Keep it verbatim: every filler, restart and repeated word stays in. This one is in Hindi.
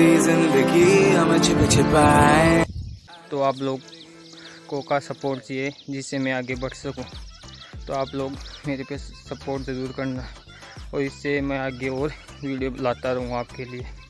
सी जिंदगी हमें छिप छिपाए। तो आप लोग को का सपोर्ट चाहिए जिससे मैं आगे बढ़ सकूं, तो आप लोग मेरे पे सपोर्ट ज़रूर करना और इससे मैं आगे और वीडियो लाता रहूँ आपके लिए।